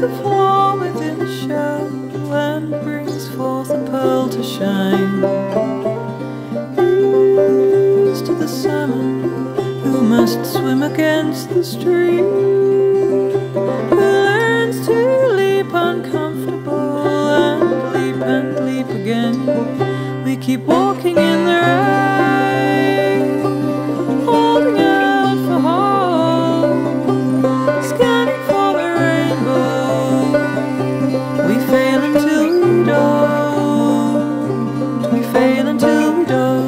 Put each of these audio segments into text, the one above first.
the flaw within the shell and brings forth a pearl to shine. Here's to the salmon who must swim against the stream, who learns to leap uncomfortable and leap again. We keep walking in the rain, holding out for hope, scanning for the rainbow. We fail until we don't. We fail until we don't.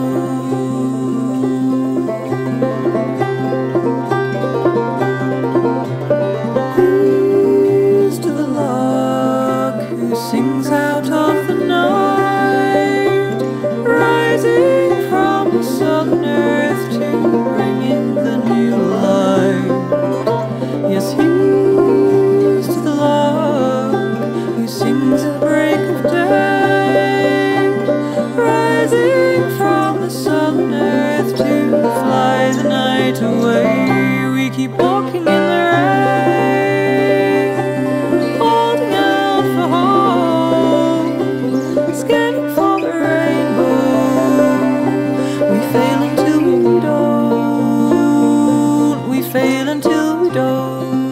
Here's to the lark who sings out of the night, rising from the southern earth to bring in the new light. Yes, here's to the lark who sings at break of day, rising from the southern earth to fly the night away. We keep walking in the rain, holding out for hope, scanning for the rainbow. We fail until we don't. We fail until we don't.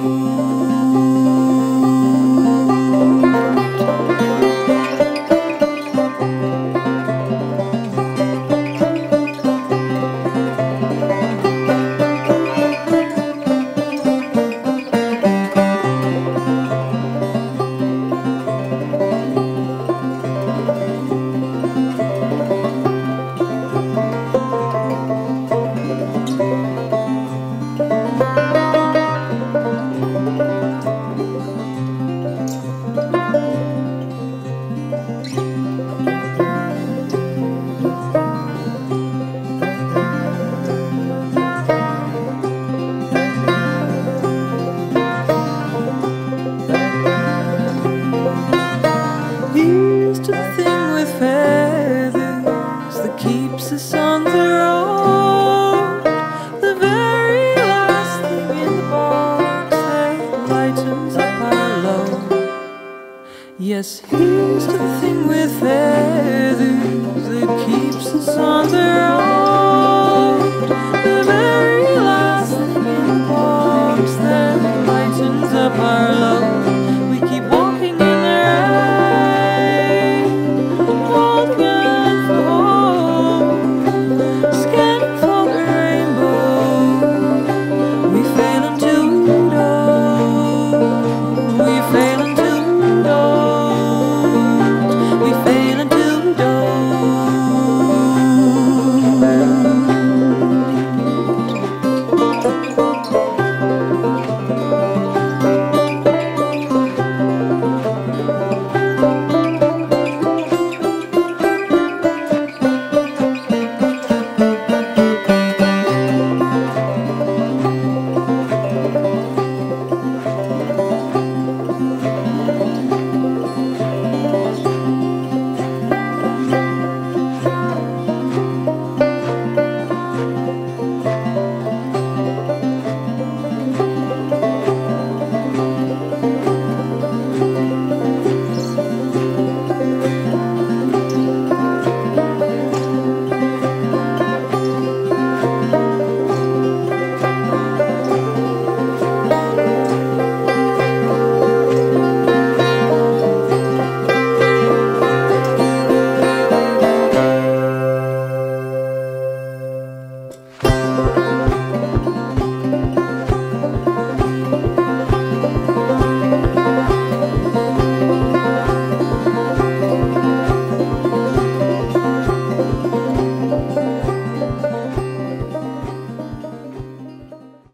Here's to the thing with feathers that keeps us on the road, the very last thing in the box that lightens up our load. Yes, here's to the thing with feathers that keeps us on the road.